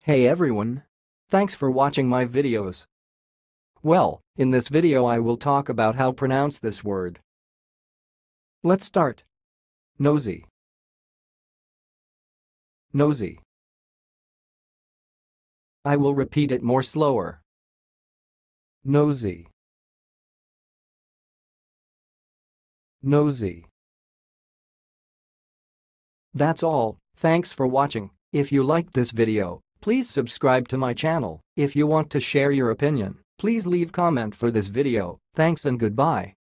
Hey everyone! Thanks for watching my videos. Well, in this video I will talk about how pronounce this word. Let's start. Nozy. Nozy. I will repeat it more slower. Nozy. Nozy. That's all, thanks for watching. If you liked this video, please subscribe to my channel. If you want to share your opinion, please leave comment for this video. Thanks and goodbye.